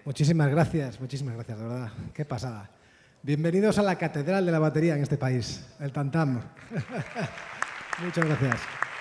Muchísimas gracias, de verdad. Qué pasada. Bienvenidos a la catedral de la batería en este país, el Tantam. Muchas gracias.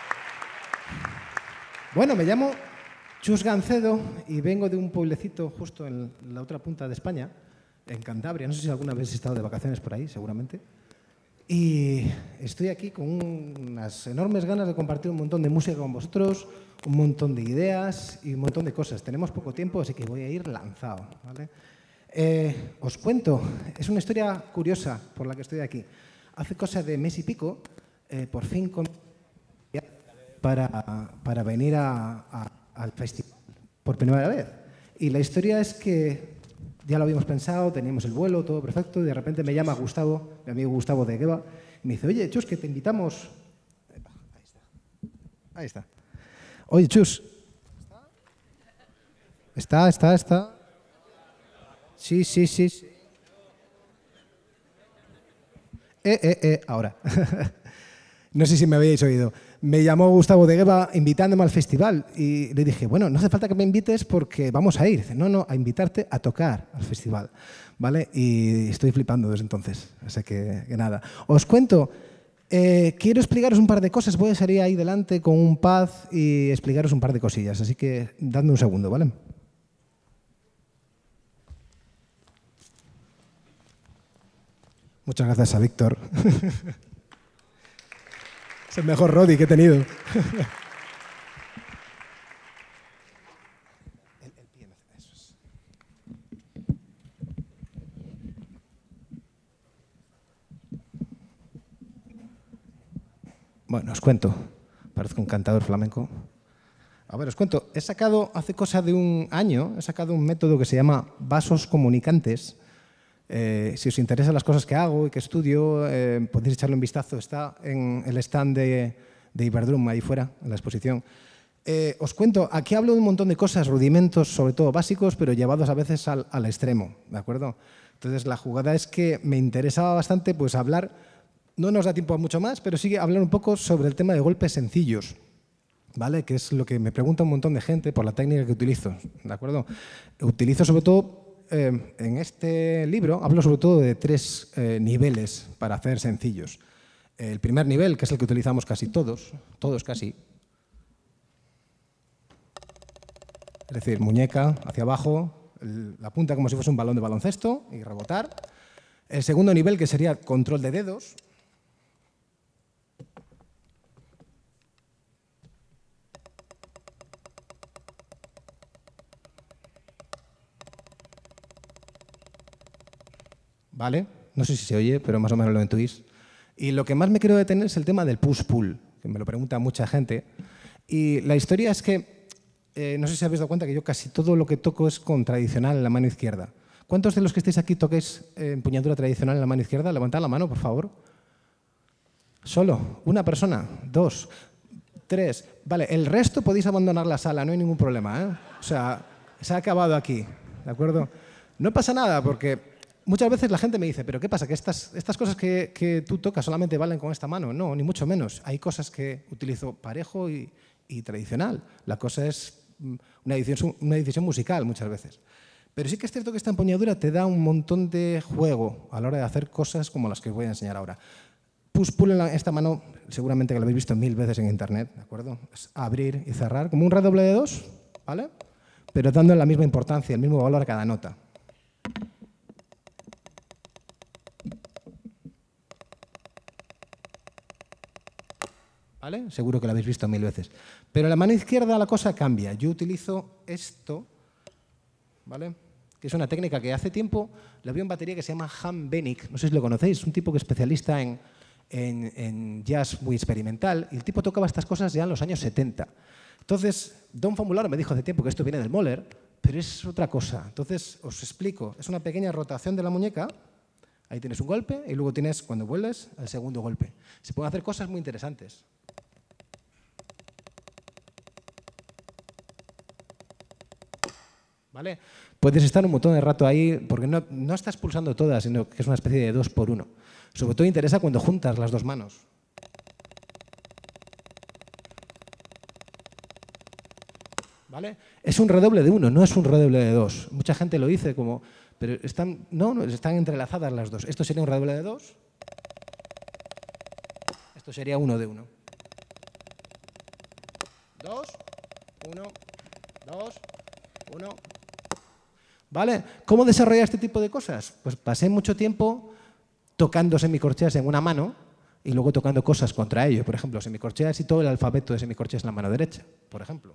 Bueno, me llamo Chus Gancedo y vengo de un pueblecito justo en la otra punta de España, en Cantabria. No sé si alguna vez he estado de vacaciones por ahí, seguramente. Y estoy aquí con unas enormes ganas de compartir un montón de música con vosotros, un montón de ideas y un montón de cosas. Tenemos poco tiempo, así que voy a ir lanzado, ¿vale? Os cuento, es una historia curiosa por la que estoy aquí. Hace cosa de mes y pico, por fin para venir al festival por primera vez. Y la historia es que ya lo habíamos pensado, teníamos el vuelo, todo perfecto, y de repente me llama Gustavo, mi amigo Gustavo de Geva, y me dice, oye, Chus, que te invitamos. Ahí está. Oye, Chus. Está. Sí. Ahora. No sé si me habéis oído. Me llamó Gustavo de Geva invitándome al festival y le dije, bueno, no hace falta que me invites porque vamos a ir. Dice, no, a invitarte a tocar al festival, ¿vale? Y estoy flipando desde entonces, así que nada. Os cuento, quiero explicaros un par de cosas, voy a salir ahí delante con un pad y explicaros un par de cosillas, así que dadme un segundo, ¿vale? Muchas gracias a Víctor. Es el mejor Roddy que he tenido. Bueno, os cuento. Parezco un cantador flamenco. A ver, os cuento. He sacado, hace cosa de un año, un método que se llama vasos comunicantes. Si os interesan las cosas que hago y que estudio, podéis echarle un vistazo. Está en el stand de Iberdroom, ahí fuera, en la exposición. Os cuento, aquí hablo de un montón de cosas, rudimentos, sobre todo básicos, pero llevados a veces al extremo, ¿de acuerdo? Entonces, la jugada es que me interesaba bastante pues, hablar, no nos da tiempo a mucho más, pero sí hablar un poco sobre el tema de golpes sencillos, ¿vale? Que es lo que me pregunta un montón de gente por la técnica que utilizo, ¿de acuerdo? Utilizo sobre todo... en este libro hablo sobre todo de tres niveles para hacer sencillos. El primer nivel, que es el que utilizamos casi todos casi. Es decir, muñeca hacia abajo, la punta como si fuese un balón de baloncesto y rebotar. El segundo nivel, que sería control de dedos. ¿Vale? No sé si se oye, pero más o menos lo intuís. Y lo que más me quiero detener es el tema del push-pull, que me lo pregunta mucha gente. Y la historia es que, no sé si habéis dado cuenta que yo casi todo lo que toco es con tradicional en la mano izquierda. ¿Cuántos de los que estáis aquí toquéis empuñadura tradicional en la mano izquierda? Levantad la mano, por favor. ¿Solo? ¿Una persona? ¿Dos? ¿Tres? Vale, el resto podéis abandonar la sala, no hay ningún problema, ¿eh? O sea, se ha acabado aquí, ¿de acuerdo? No pasa nada porque... Muchas veces la gente me dice, ¿pero qué pasa? ¿Que estas cosas que tú tocas solamente valen con esta mano? No, ni mucho menos. Hay cosas que utilizo parejo y tradicional. La cosa es una decisión musical muchas veces. Pero sí que es cierto que esta empuñadura te da un montón de juego a la hora de hacer cosas como las que os voy a enseñar ahora. Push-pull en esta mano, seguramente que lo habéis visto 1000 veces en internet, ¿de acuerdo? Es abrir y cerrar, como un redoble de dos, ¿vale? Pero dando la misma importancia, el mismo valor a cada nota. ¿Vale? Seguro que lo habéis visto 1000 veces. Pero en la mano izquierda la cosa cambia. Yo utilizo esto, ¿vale? Que es una técnica que hace tiempo la vi en batería que se llama Han Benick. No sé si lo conocéis, es un tipo que es especialista en jazz muy experimental. Y el tipo tocaba estas cosas ya en los años 70. Entonces, Don Famularo me dijo hace tiempo que esto viene del Mahler, pero es otra cosa. Entonces, os explico. Es una pequeña rotación de la muñeca. Ahí tienes un golpe y luego tienes, cuando vuelves, el segundo golpe. Se pueden hacer cosas muy interesantes. ¿Vale? Puedes estar un montón de rato ahí porque no estás pulsando todas, sino que es una especie de 2x1. Sobre todo interesa cuando juntas las dos manos. ¿vale? Es un redoble de 1, no es un redoble de 2. Mucha gente lo dice como, pero están, no, están entrelazadas las dos. Esto sería un redoble de 2, esto sería 1 de 1. 2, 1, 2, 1. ¿Vale? ¿Cómo desarrollar este tipo de cosas? Pues pasé mucho tiempo tocando semicorcheas en una mano y luego tocando cosas contra ello. Por ejemplo, semicorcheas y todo el alfabeto de semicorcheas en la mano derecha, por ejemplo.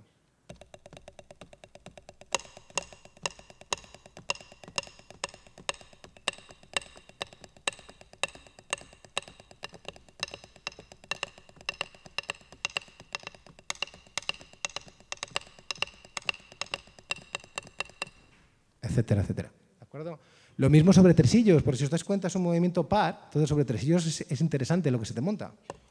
Etcétera, etcétera. ¿De acuerdo? Lo mismo sobre tresillos, porque si os dais cuenta es un movimiento par, entonces sobre tresillos es interesante lo que se te monta.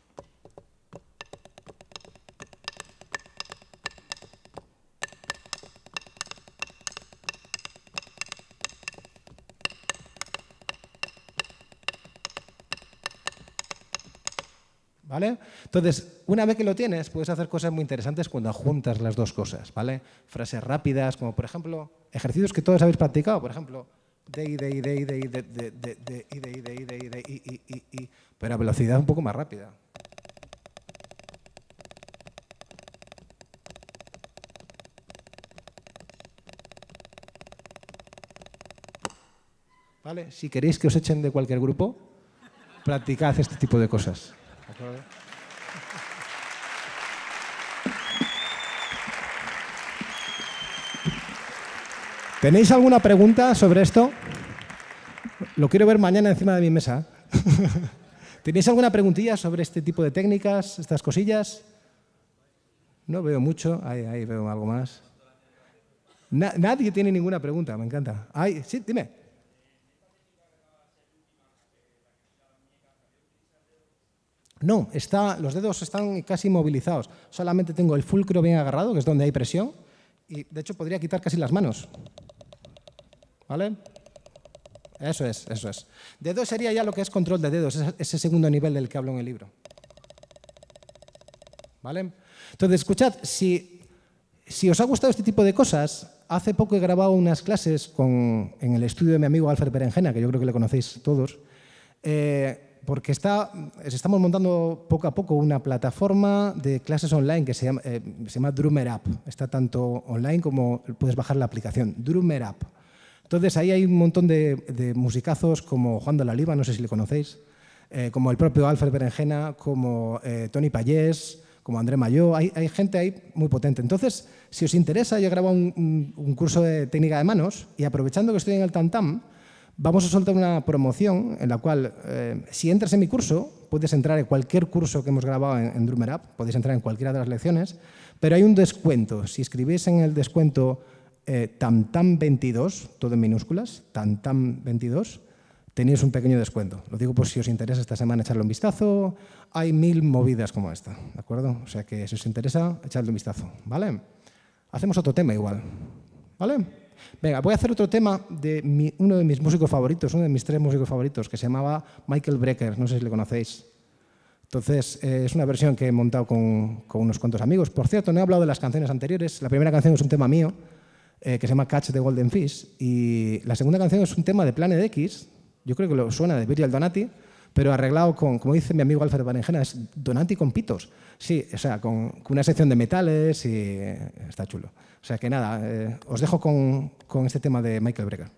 ¿Vale? Entonces, una vez que lo tienes, puedes hacer cosas muy interesantes cuando juntas las dos cosas, ¿vale? Frases rápidas, como por ejemplo, ejercicios que todos habéis practicado, por ejemplo, pero a velocidad un poco más rápida. ¿Vale? Si queréis que os echen de cualquier grupo, practicad este tipo de cosas. ¿De acuerdo? ¿Tenéis alguna pregunta sobre esto? Lo quiero ver mañana encima de mi mesa. ¿Tenéis alguna preguntilla sobre este tipo de técnicas, estas cosillas? No veo mucho. Ahí veo algo más. Nadie tiene ninguna pregunta, me encanta. Sí, dime. No, los dedos están casi inmovilizados. Solamente tengo el fulcro bien agarrado, que es donde hay presión, y de hecho podría quitar casi las manos. ¿Vale? Eso es, eso es. Dedo sería ya lo que es control de dedos, ese segundo nivel del que hablo en el libro. ¿Vale? Entonces, escuchad, si os ha gustado este tipo de cosas, hace poco he grabado unas clases en el estudio de mi amigo Alfred Berenjena, que yo creo que le conocéis todos, porque estamos montando poco a poco una plataforma de clases online que se llama Drummer App. Está tanto online como puedes bajar la aplicación, Drummer App. Entonces, ahí hay un montón de musicazos como Juan de la Oliva, no sé si le conocéis, como el propio Alfred Berenjena, como Tony Payés, como André Mayó. Hay gente ahí muy potente. Entonces, si os interesa, yo he grabado un curso de técnica de manos y aprovechando que estoy en el Tantam, vamos a soltar una promoción en la cual, si entras en mi curso, puedes entrar en cualquier curso que hemos grabado en Drummer App, podéis entrar en cualquiera de las lecciones, pero hay un descuento. Si escribís en el descuento TAMTAM22, todo en minúsculas, TAMTAM22, tenéis un pequeño descuento. Lo digo por si os interesa esta semana echarle un vistazo. Hay 1000 movidas como esta, ¿de acuerdo? O sea que si os interesa, echadle un vistazo, ¿vale? Hacemos otro tema igual, ¿vale? Venga, voy a hacer otro tema de uno de mis músicos favoritos, uno de mis 3 músicos favoritos, que se llamaba Michael Brecker, no sé si le conocéis. Entonces, es una versión que he montado con unos cuantos amigos. Por cierto, no he hablado de las canciones anteriores. La primera canción es un tema mío, que se llama Catch the Golden Fish, y la segunda canción es un tema de Planet X, yo creo que lo suena de Virgil Donati, pero arreglado con, como dice mi amigo Alfred Berenjena, es Donati con pitos. Sí, o sea, con una sección de metales y está chulo. O sea que nada, os dejo con este tema de Michael Brecker.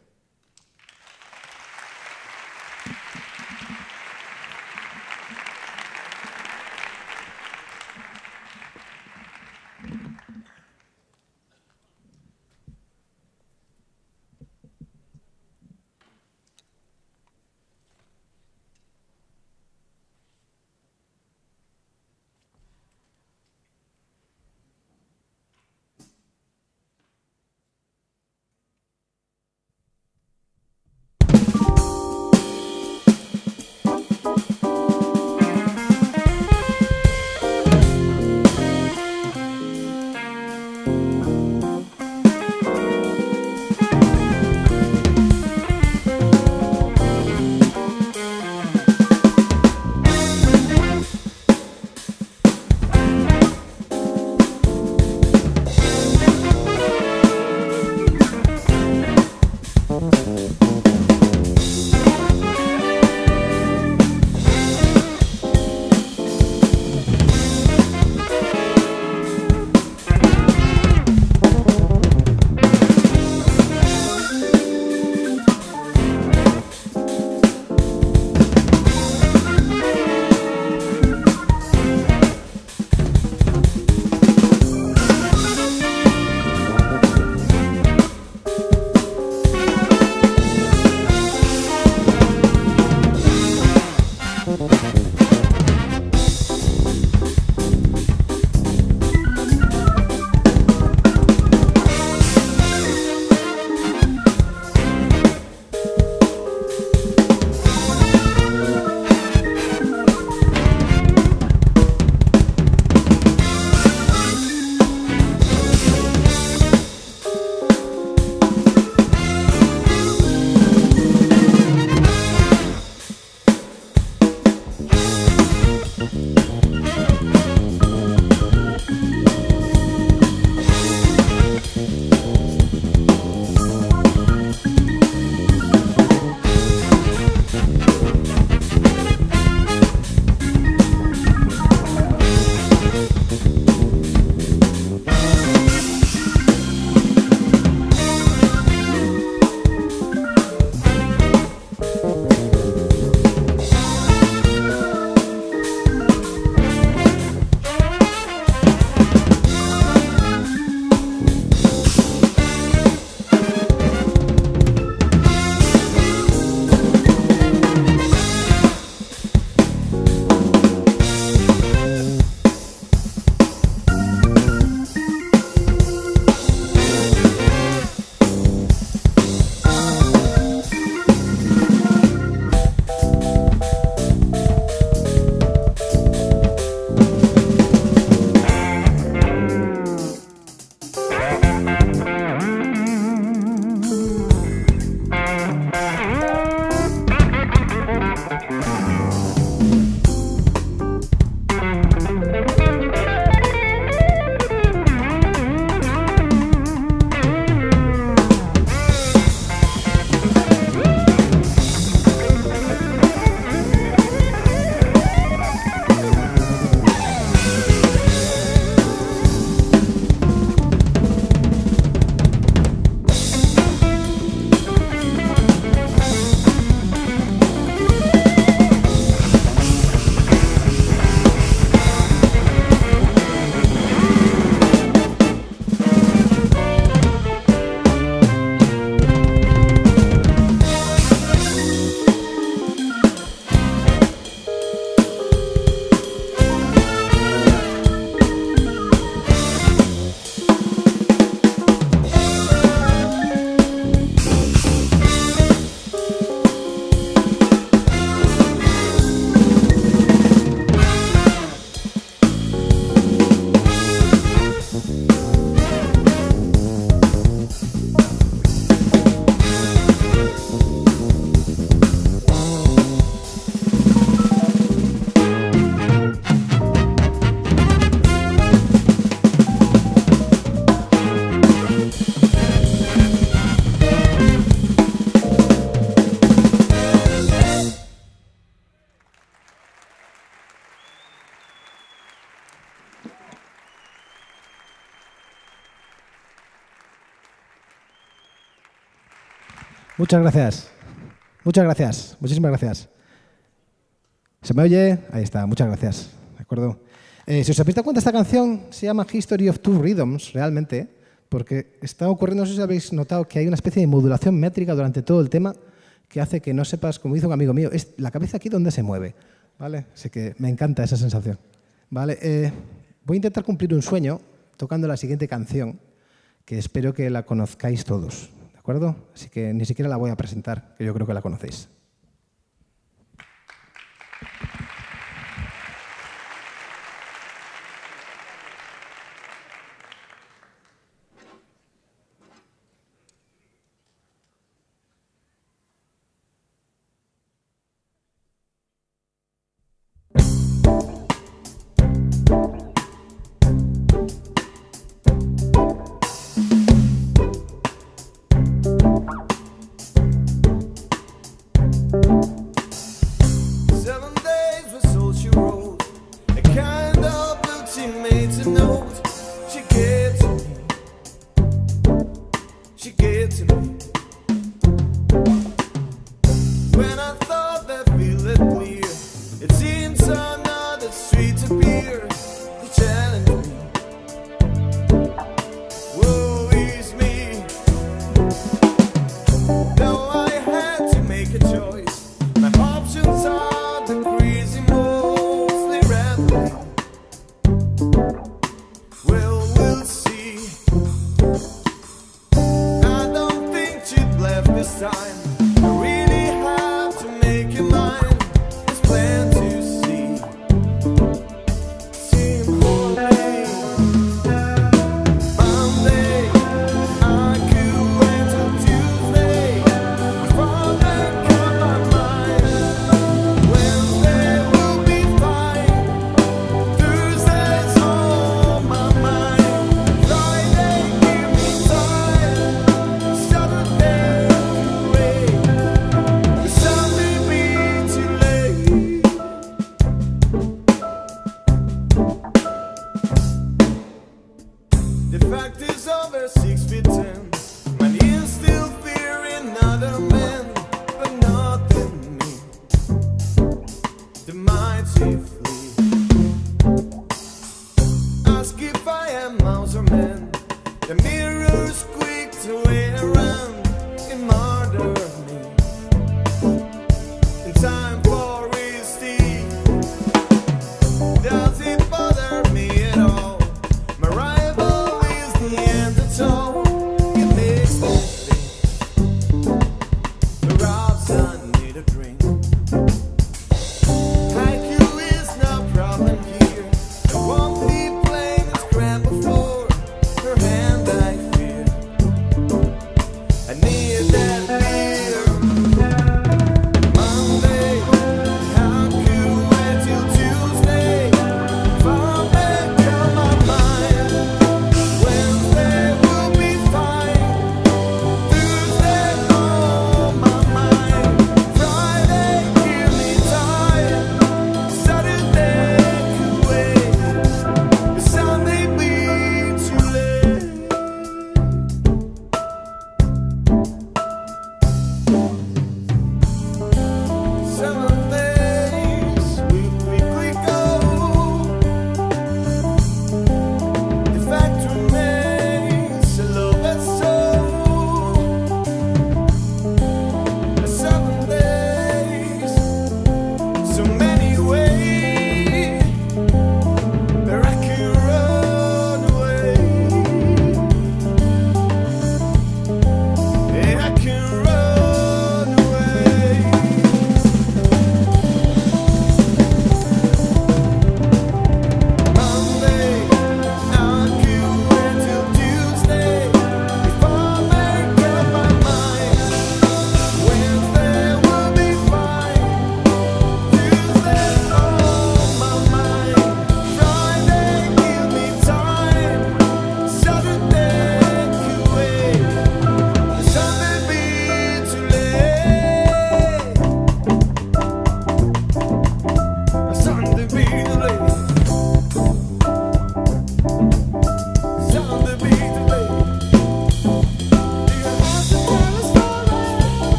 Muchas gracias. Muchas gracias. Muchísimas gracias. ¿Se me oye? Ahí está. Muchas gracias. ¿De acuerdo? Si os habéis dado cuenta, esta canción se llama History of Two Rhythms, realmente, porque está ocurriendo, no sé si habéis notado, que hay una especie de modulación métrica durante todo el tema que hace que no sepas, como dice un amigo mío, es la cabeza aquí donde se mueve. ¿Vale? Así que me encanta esa sensación. ¿Vale? Voy a intentar cumplir un sueño tocando la siguiente canción, que espero que la conozcáis todos. ¿De acuerdo? Así que ni siquiera la voy a presentar, que yo creo que la conocéis.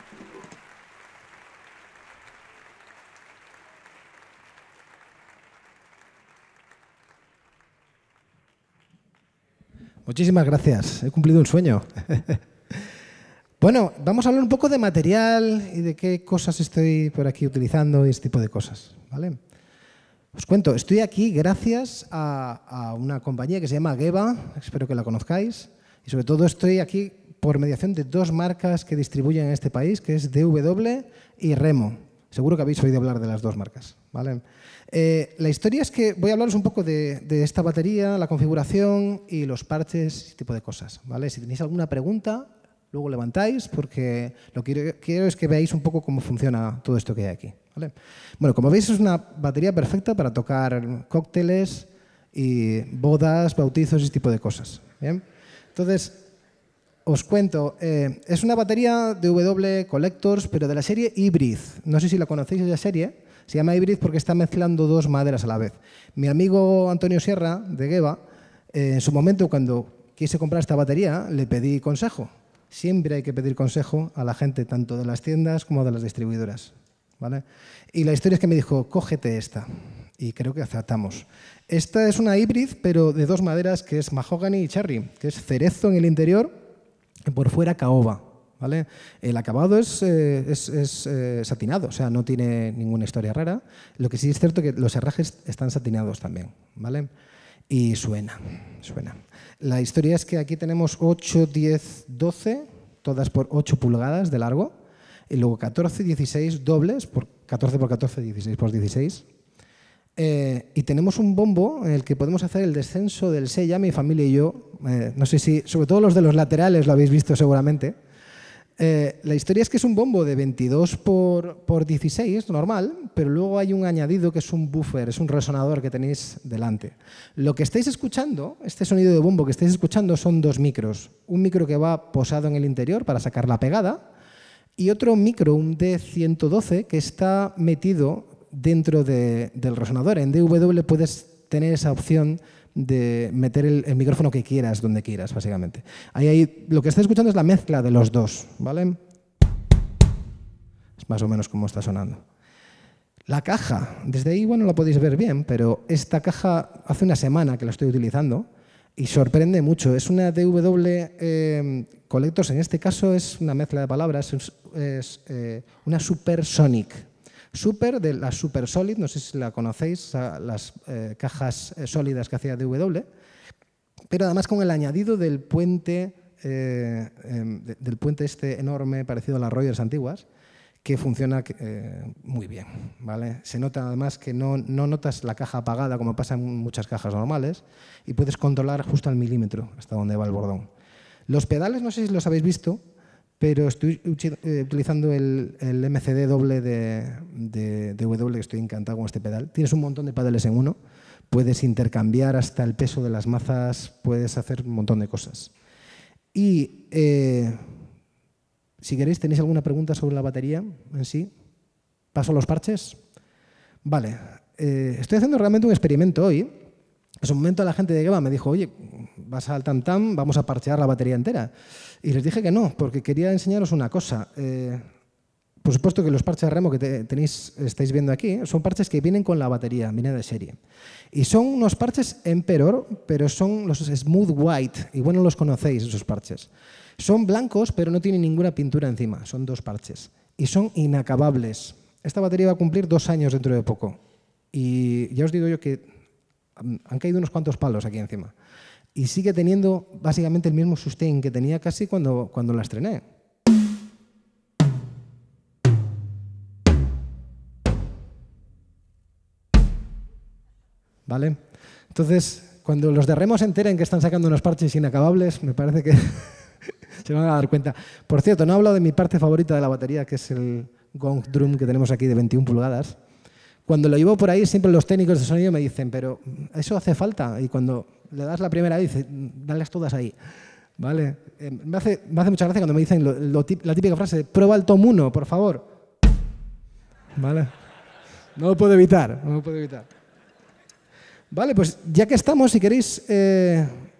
Muchísimas gracias. He cumplido un sueño. Bueno, vamos a hablar un poco de material y de qué cosas estoy por aquí utilizando y este tipo de cosas, ¿vale? Os cuento, estoy aquí gracias a una compañía que se llama Geva, espero que la conozcáis, y sobre todo estoy aquí por mediación de dos marcas que distribuyen en este país, que es DW y Remo. Seguro que habéis oído hablar de las dos marcas, ¿vale? La historia es que voy a hablaros un poco de esta batería, la configuración y los parches, ese tipo de cosas, ¿vale? Si tenéis alguna pregunta, luego levantáis, porque lo que quiero es que veáis un poco cómo funciona todo esto que hay aquí, ¿vale? Bueno, como veis es una batería perfecta para tocar cócteles y bodas, bautizos y ese tipo de cosas, ¿bien? Entonces, os cuento, es una batería DW Collectors, pero de la serie Hybrid. No sé si la conocéis esa serie. Se llama Hybrid porque está mezclando dos maderas a la vez. Mi amigo Antonio Sierra, de Geva, en su momento, cuando quise comprar esta batería, le pedí consejo. Siempre hay que pedir consejo a la gente, tanto de las tiendas como de las distribuidoras, ¿vale? Y la historia es que me dijo, cógete esta. Y creo que acertamos. Esta es una Hybrid, pero de dos maderas, que es mahogany y cherry, que es cerezo en el interior y por fuera caoba, ¿vale? El acabado es satinado, o sea, no tiene ninguna historia rara. Lo que sí es cierto que los herrajes están satinados también, ¿vale? Y suena. La historia es que aquí tenemos 8, 10, 12, todas por 8 pulgadas de largo, y luego 14, 16 dobles, por 14 por 14, 16 por 16. Y tenemos un bombo en el que podemos hacer el descenso del Sella, mi familia y yo. No sé si, sobre todo los de los laterales lo habéis visto seguramente. La historia es que es un bombo de 22 por 16, normal, pero luego hay un añadido que es un buffer, es un resonador que tenéis delante. Lo que estáis escuchando, este sonido de bombo que estáis escuchando son dos micros. Un micro que va posado en el interior para sacar la pegada y otro micro, un D112, que está metido dentro del resonador. En DW puedes tener esa opción de meter el micrófono que quieras, donde quieras, básicamente. Ahí, lo que está escuchando es la mezcla de los dos, ¿vale? Es más o menos como está sonando. La caja, desde ahí, bueno, la podéis ver bien, pero esta caja hace una semana que la estoy utilizando y sorprende mucho. Es una DW Collectors, en este caso es una mezcla de palabras, es una Supersonic. Super, de la Super Solid, no sé si la conocéis, las cajas sólidas que hacía DW, pero además con el añadido del puente este enorme parecido a las Rogers antiguas, que funciona muy bien, ¿vale? Se nota además que no notas la caja apagada como pasa en muchas cajas normales y puedes controlar justo al milímetro hasta donde va el bordón. Los pedales, no sé si los habéis visto, pero estoy utilizando el MCD doble de DW, que estoy encantado con este pedal. Tienes un montón de pedales en uno, puedes intercambiar hasta el peso de las mazas, puedes hacer un montón de cosas. Y si queréis, ¿tenéis alguna pregunta sobre la batería en sí? ¿Paso a los parches? Vale, estoy haciendo realmente un experimento hoy. En su momento la gente de Geva me dijo, oye, vas al Tam Tam, vamos a parchear la batería entera. Y les dije que no, porque quería enseñaros una cosa. Por supuesto que los parches Remo que estáis viendo aquí son parches que vienen con la batería, vienen de serie. Y son unos parches Emperor, pero son los Smooth White, y bueno, los conocéis esos parches. Son blancos, pero no tienen ninguna pintura encima, son dos parches. Y son inacabables. Esta batería va a cumplir 2 años dentro de poco. Y ya os digo yo que han caído unos cuantos palos aquí encima. Y sigue teniendo básicamente el mismo sustain que tenía casi cuando la estrené. ¿Vale? Entonces, cuando los de Remo se enteren que están sacando unos parches inacabables, me parece que se van a dar cuenta. Por cierto, no he hablado de mi parte favorita de la batería, que es el gong drum que tenemos aquí de 21 pulgadas. Cuando lo llevo por ahí, siempre los técnicos de sonido me dicen, pero ¿eso hace falta? Y cuando le das la primera vez, dales todas ahí. ¿Vale? Me hace mucha gracia cuando me dicen la típica frase, prueba el Tom 1, por favor. ¿Vale? No lo puedo evitar, no lo puedo evitar. Vale, pues ya que estamos, si queréis,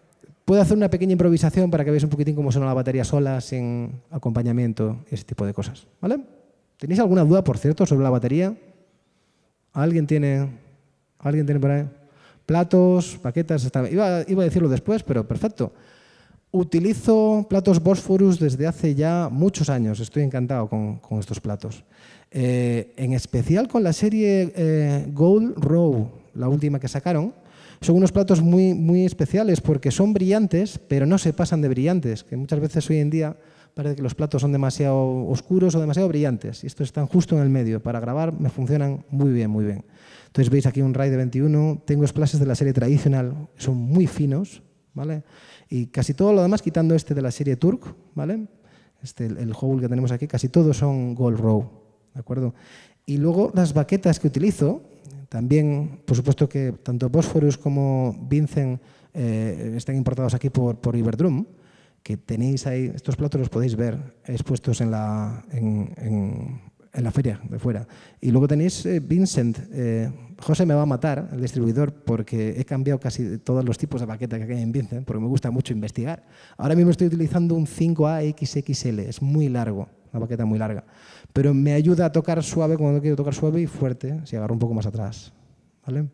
Puedo hacer una pequeña improvisación para que veáis un poquitín cómo suena la batería sola, sin acompañamiento, ese tipo de cosas. ¿Vale? ¿Tenéis alguna duda, por cierto, sobre la batería? ¿Alguien tiene por ahí? Platos, baquetas. Iba a decirlo después, pero perfecto. Utilizo platos Bosphorus desde hace ya muchos años. Estoy encantado con estos platos. En especial con la serie Gold Row, la última que sacaron. Son unos platos muy, muy especiales porque son brillantes, pero no se pasan de brillantes, que muchas veces hoy en día parece que los platos son demasiado oscuros o demasiado brillantes. Y estos están justo en el medio. Para grabar me funcionan muy bien, muy bien. Entonces veis aquí un RAID de 21. Tengo splashes de la serie tradicional, son muy finos, ¿vale? Y casi todo lo demás, quitando este de la serie Turk, ¿vale? El hole que tenemos aquí, casi todos son Gold Row, ¿de acuerdo? Y luego las baquetas que utilizo, también, por supuesto que tanto Bosphorus como Vincent están importados aquí por Iberdroom, que tenéis ahí, estos platos los podéis ver expuestos en la feria de fuera. Y luego tenéis Vincent. José me va a matar, el distribuidor, porque he cambiado casi todos los tipos de baqueta que hay en Vincent, porque me gusta mucho investigar. Ahora mismo estoy utilizando un 5A XXL, es muy largo, una baqueta muy larga. Pero me ayuda a tocar suave cuando quiero tocar suave y fuerte, si agarro un poco más atrás. ¿Vale?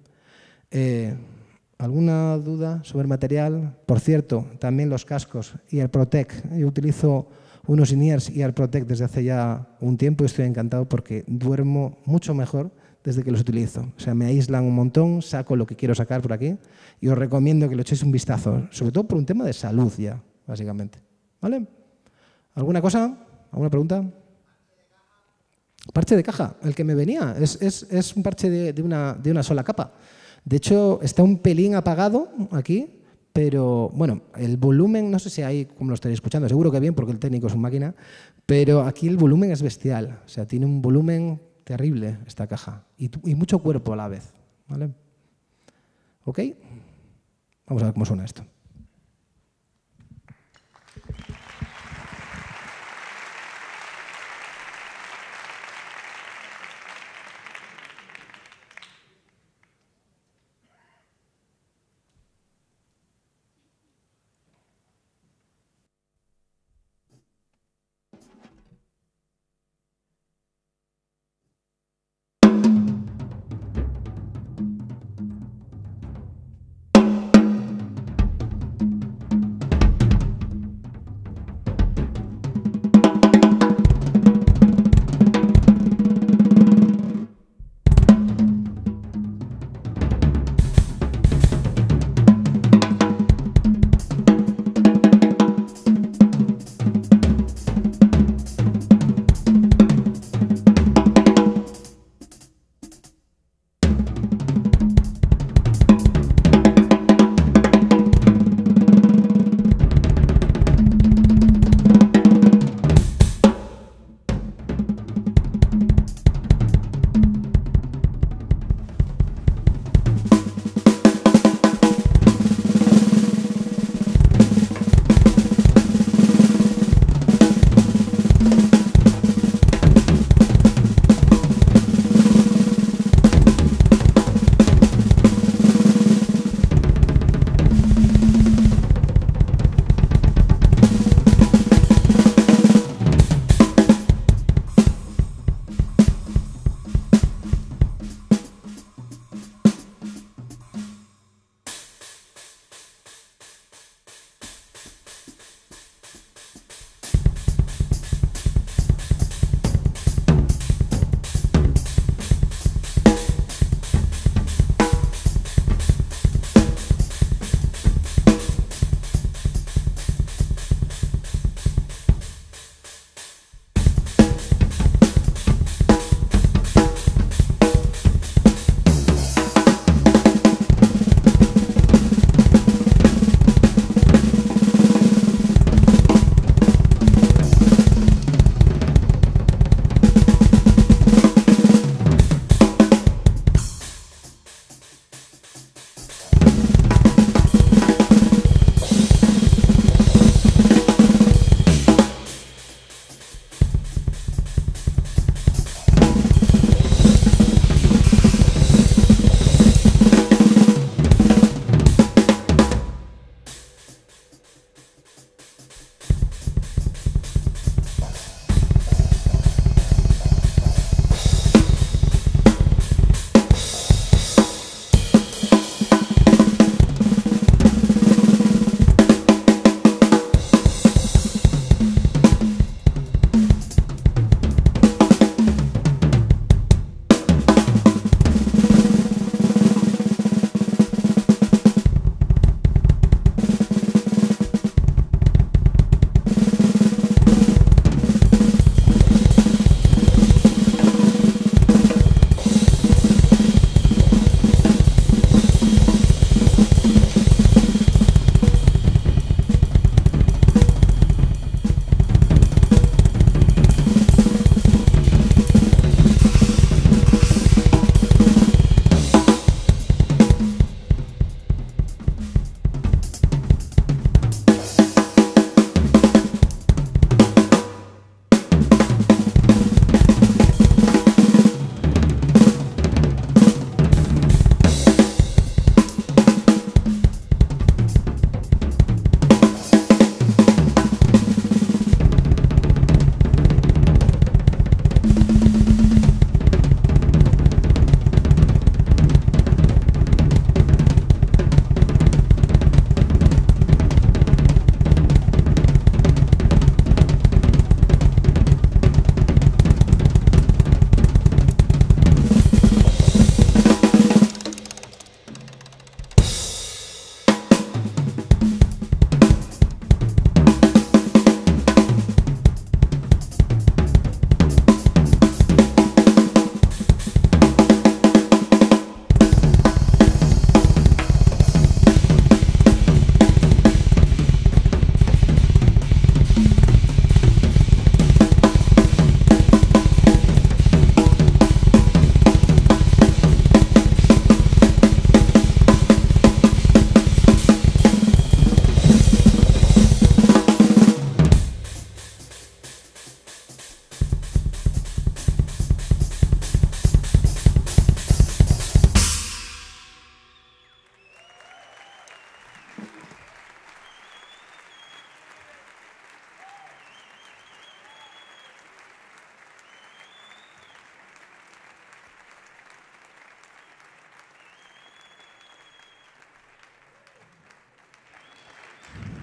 ¿Alguna duda sobre el material? Por cierto, también los cascos y el Protec. Yo utilizo unos in-ears y el Protec desde hace ya un tiempo y estoy encantado porque duermo mucho mejor desde que los utilizo. O sea, me aíslan un montón, saco lo que quiero sacar por aquí y os recomiendo que lo echéis un vistazo, sobre todo por un tema de salud ya, básicamente. ¿Vale? ¿Alguna cosa? ¿Alguna pregunta? Parche de caja, el que me venía. Es un parche de una sola capa. De hecho, está un pelín apagado aquí, pero bueno, el volumen, no sé si ahí como lo estaréis escuchando, seguro que bien porque el técnico es una máquina, pero aquí el volumen es bestial. O sea, tiene un volumen terrible esta caja y mucho cuerpo a la vez. ¿Vale? ¿Ok? Vamos a ver cómo suena esto.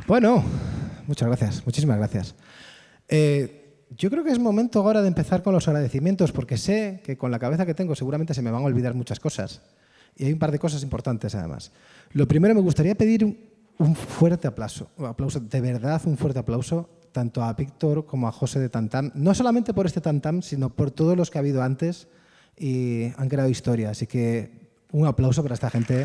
Bueno, muchas gracias, muchísimas gracias. Yo creo que es momento ahora de empezar con los agradecimientos, porque sé que con la cabeza que tengo seguramente se me van a olvidar muchas cosas. Y hay un par de cosas importantes, además. Lo primero, me gustaría pedir un fuerte aplauso, de verdad un fuerte aplauso, tanto a Víctor como a José de Tantam, no solamente por este Tantam, sino por todos los que ha habido antes y han creado historia. Así que un aplauso para esta gente.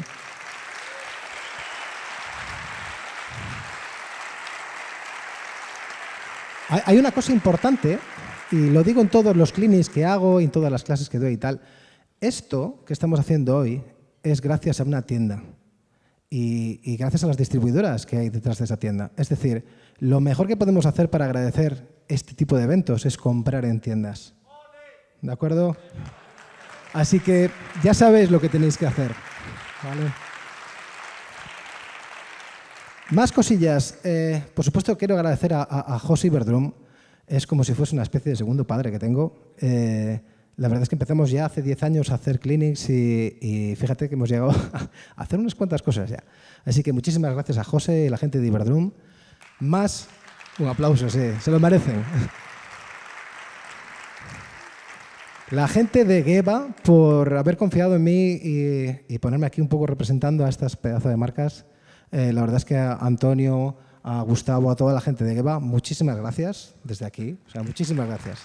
Hay una cosa importante, y lo digo en todos los clinics que hago y en todas las clases que doy y tal. Esto que estamos haciendo hoy es gracias a una tienda y gracias a las distribuidoras que hay detrás de esa tienda. Es decir, lo mejor que podemos hacer para agradecer este tipo de eventos es comprar en tiendas. ¿De acuerdo? Así que ya sabéis lo que tenéis que hacer. ¿Vale? Más cosillas. Por supuesto, quiero agradecer a José Iberdroom. Es como si fuese una especie de segundo padre que tengo. La verdad es que empezamos ya hace 10 años a hacer clinics y fíjate que hemos llegado a hacer unas cuantas cosas ya. Así que muchísimas gracias a José y la gente de Iberdroom. Más un aplauso, sí, se lo merecen. La gente de Geva por haber confiado en mí y ponerme aquí un poco representando a estas pedazos de marcas. La verdad es que a Antonio, a Gustavo, a toda la gente de Geva, muchísimas gracias desde aquí. O sea, muchísimas gracias.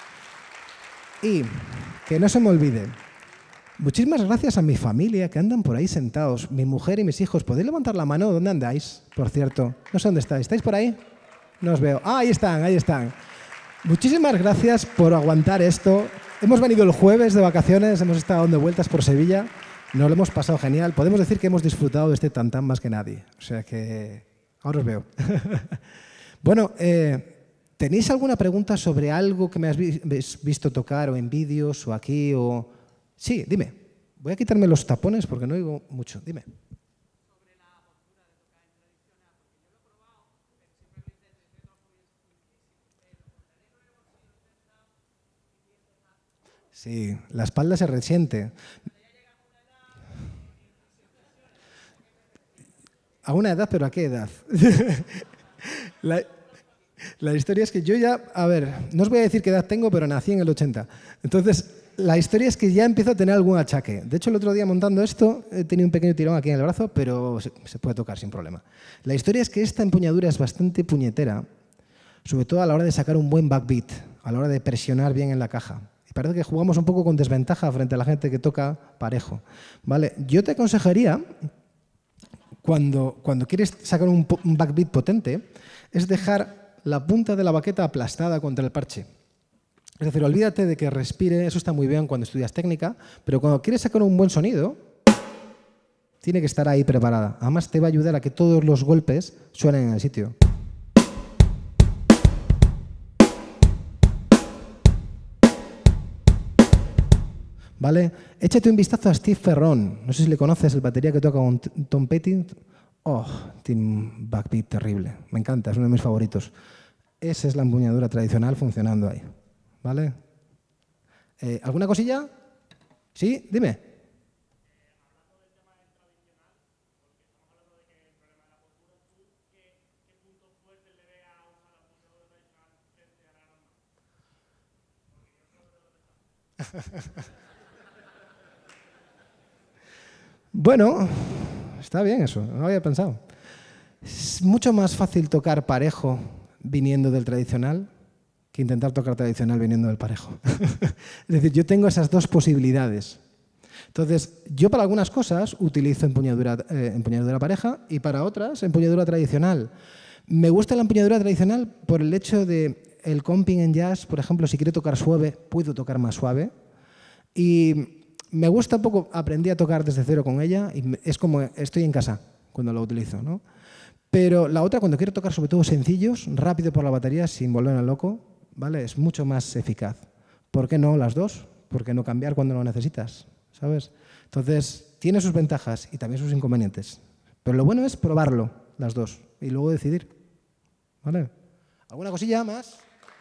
Y que no se me olvide, muchísimas gracias a mi familia que andan por ahí sentados, mi mujer y mis hijos. ¿Podéis levantar la mano? ¿Dónde andáis? Por cierto, no sé dónde estáis. ¿Estáis por ahí? No os veo. Ah, ahí están, ahí están. Muchísimas gracias por aguantar esto. Hemos venido el jueves de vacaciones, hemos estado dando vueltas por Sevilla, nos lo hemos pasado genial. Podemos decir que hemos disfrutado de este Tantam más que nadie. O sea que ahora os veo. Bueno, ¿tenéis alguna pregunta sobre algo que me habéis visto tocar o en vídeos o aquí? Sí, dime. Voy a quitarme los tapones porque no oigo mucho. Dime. Sí, la espalda se resiente. A una edad, pero ¿a qué edad? La historia es que yo ya, a ver, no os voy a decir qué edad tengo, pero nací en el 80. Entonces, la historia es que ya empiezo a tener algún achaque. De hecho, el otro día montando esto, he tenido un pequeño tirón aquí en el brazo, pero se puede tocar sin problema. La historia es que esta empuñadura es bastante puñetera, sobre todo a la hora de sacar un buen backbeat, a la hora de presionar bien en la caja. Y parece que jugamos un poco con desventaja frente a la gente que toca parejo. ¿Vale? Yo te aconsejaría, cuando quieres sacar un backbeat potente, es dejar la punta de la baqueta aplastada contra el parche. Es decir, olvídate de que respire, eso está muy bien cuando estudias técnica, pero cuando quieres sacar un buen sonido, tiene que estar ahí preparada. Además, te va a ayudar a que todos los golpes suenen en el sitio. ¿Vale? Échate un vistazo a Steve Ferron. No sé si le conoces, el batería que toca con Tom Petty. Oh, tiene un backbeat terrible. Me encanta, es uno de mis favoritos. Esa es la empuñadura tradicional funcionando ahí. ¿Vale? ¿Alguna cosilla? ¿Sí? Dime. Bueno, está bien eso, no lo había pensado. Es mucho más fácil tocar parejo viniendo del tradicional que intentar tocar tradicional viniendo del parejo. Es decir, yo tengo esas dos posibilidades. Entonces, yo para algunas cosas utilizo empuñadura pareja y para otras empuñadura tradicional. Me gusta la empuñadura tradicional por el hecho de el comping en jazz, por ejemplo, si quiero tocar suave, puedo tocar más suave. Y me gusta un poco, aprendí a tocar desde cero con ella y es como estoy en casa cuando lo utilizo, ¿no? Pero la otra, cuando quiero tocar sobre todo sencillos, rápido por la batería, sin volverme loco, ¿vale? Es mucho más eficaz. ¿Por qué no las dos? ¿Por qué no cambiar cuando lo necesitas? ¿Sabes? Entonces, tiene sus ventajas y también sus inconvenientes. Pero lo bueno es probarlo, las dos, y luego decidir. ¿Vale? ¿Alguna cosilla más?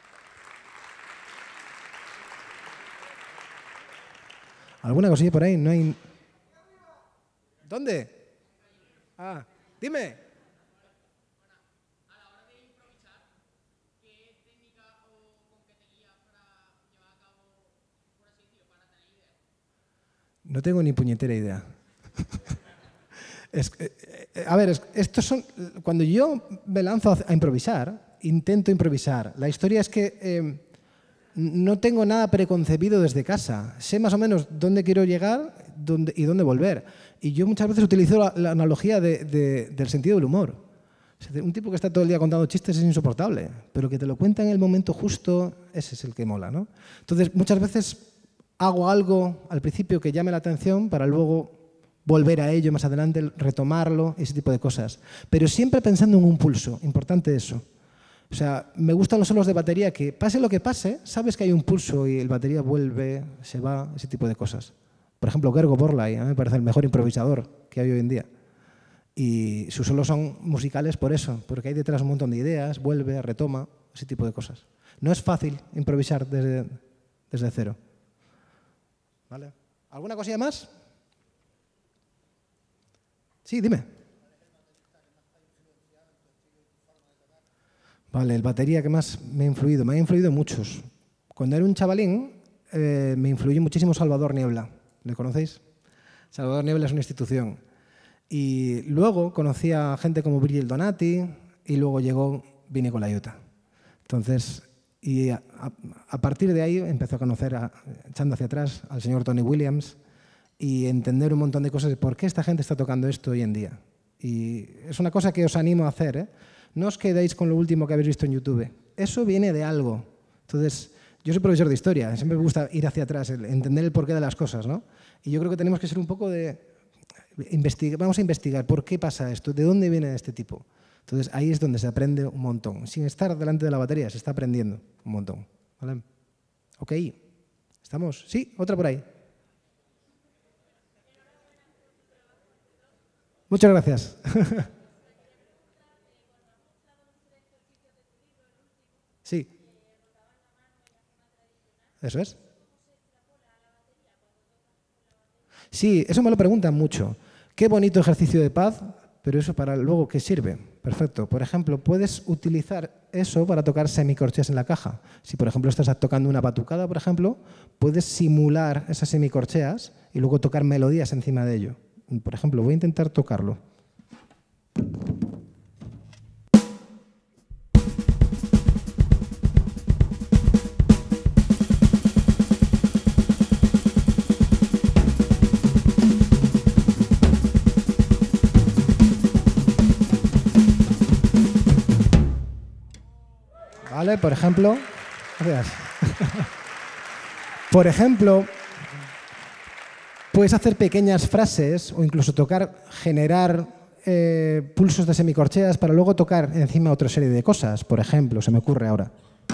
¿Alguna cosilla por ahí? No hay... ¿Dónde? Ah, dime. No tengo ni puñetera idea. A ver, estos son... Cuando yo me lanzo a improvisar, intento improvisar. La historia es que no tengo nada preconcebido desde casa. Sé más o menos dónde quiero llegar y dónde volver. Y yo muchas veces utilizo la analogía del sentido del humor. Un tipo que está todo el día contando chistes es insoportable, pero que te lo cuenta en el momento justo, ese es el que mola, ¿no? Entonces, muchas veces hago algo al principio que llame la atención para luego volver a ello más adelante, retomarlo, ese tipo de cosas. Pero siempre pensando en un pulso, importante eso. O sea, me gustan los solos de batería que, pase lo que pase, sabes que hay un pulso y el batería vuelve, se va, ese tipo de cosas. Por ejemplo, Gergo Borlai, a mí me parece el mejor improvisador que hay hoy en día. Y sus solos son musicales por eso, porque hay detrás un montón de ideas, vuelve, retoma, ese tipo de cosas. No es fácil improvisar desde cero. ¿Vale? ¿Alguna cosilla más? Sí, dime. Vale, el batería que más me ha influido. Me ha influido muchos. Cuando era un chavalín, me influyó muchísimo Salvador Niebla. ¿Le conocéis? Salvador Niebla es una institución. Y luego conocí a gente como Virgil Donati y luego llegó Vini Colaiuta. Entonces, y a partir de ahí empezó a conocer, echando hacia atrás, al señor Tony Williams y entender un montón de cosas de por qué esta gente está tocando esto hoy en día. Y es una cosa que os animo a hacer, ¿eh? No os quedéis con lo último que habéis visto en YouTube. Eso viene de algo. Entonces, yo soy profesor de historia, siempre me gusta ir hacia atrás, entender el porqué de las cosas, ¿no? Y yo creo que tenemos que ser un poco de... vamos a investigar por qué pasa esto, de dónde viene este tipo. Entonces, ahí es donde se aprende un montón. Sin estar delante de la batería, se está aprendiendo un montón. ¿Vale? Ok. ¿Estamos? Sí, otra por ahí. Muchas gracias. Sí. Eso es. Sí, eso me lo preguntan mucho. Qué bonito ejercicio de paz, pero eso para luego, ¿qué sirve? Perfecto. Por ejemplo, puedes utilizar eso para tocar semicorcheas en la caja. Si, por ejemplo, estás tocando una batucada, por ejemplo, puedes simular esas semicorcheas y luego tocar melodías encima de ello. Por ejemplo, voy a intentar tocarlo. ¿Vale? Por ejemplo, gracias. Por ejemplo, puedes hacer pequeñas frases o incluso generar pulsos de semicorcheas para luego tocar encima otra serie de cosas. Por ejemplo, se me ocurre ahora.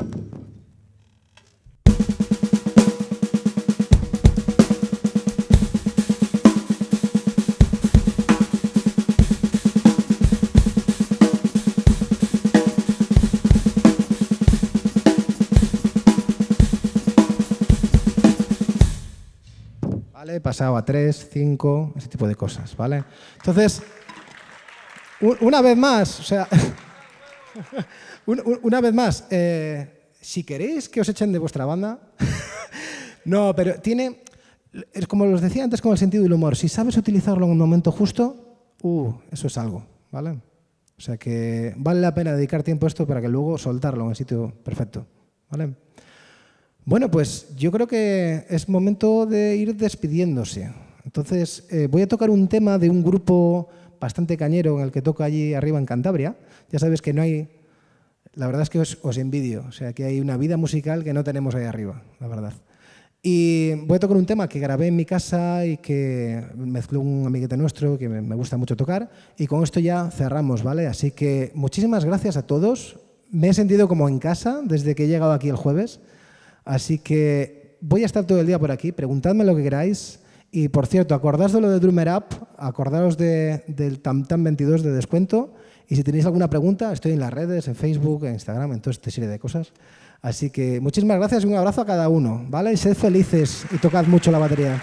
He pasado a 3, 5, ese tipo de cosas, ¿vale? Entonces, una vez más, o sea, una vez más, si queréis que os echen de vuestra banda, no, pero es como os decía antes con el sentido del humor, si sabes utilizarlo en un momento justo, eso es algo, ¿vale? O sea que vale la pena dedicar tiempo a esto para que luego soltarlo en el sitio perfecto, ¿vale? Bueno, pues yo creo que es momento de ir despidiéndose. Entonces, voy a tocar un tema de un grupo bastante cañero en el que toco allí arriba en Cantabria. Ya sabes que no hay... La verdad es que os envidio. O sea, que hay una vida musical que no tenemos ahí arriba, la verdad. Y voy a tocar un tema que grabé en mi casa y que mezcló un amiguete nuestro que me gusta mucho tocar. Y con esto ya cerramos, ¿vale? Así que muchísimas gracias a todos. Me he sentido como en casa desde que he llegado aquí el jueves. Así que voy a estar todo el día por aquí, preguntadme lo que queráis. Y, por cierto, acordaos de lo de Drummer Up, acordaos del TamTam 22 de descuento. Y si tenéis alguna pregunta, estoy en las redes, en Facebook, en Instagram, en toda esta serie de cosas. Así que muchísimas gracias y un abrazo a cada uno, ¿vale? Y sed felices y tocad mucho la batería.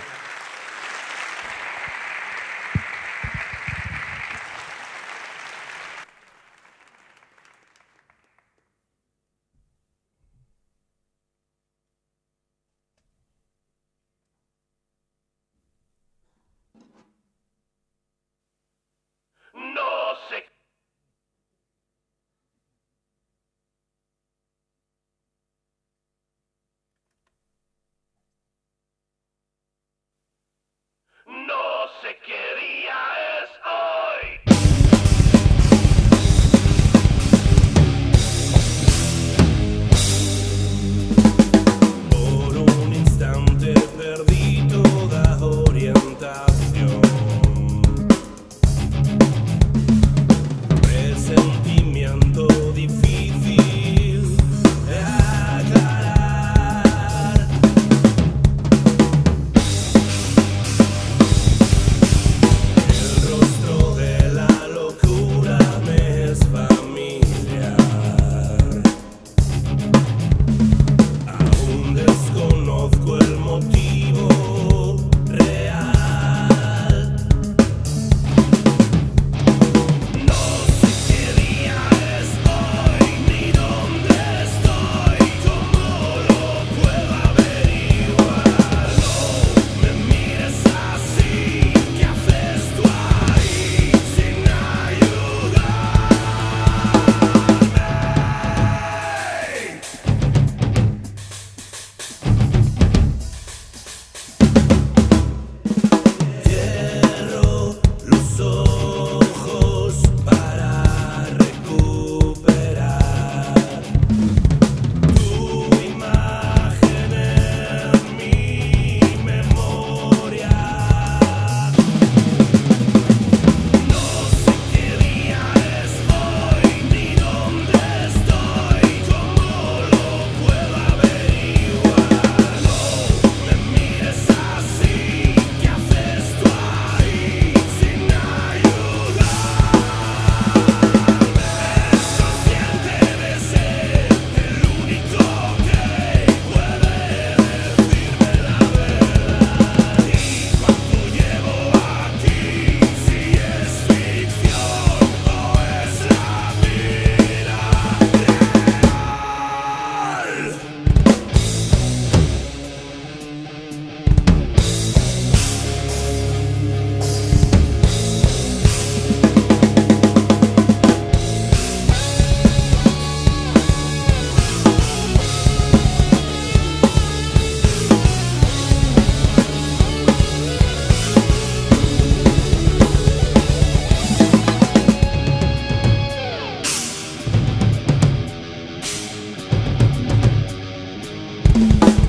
Gracias.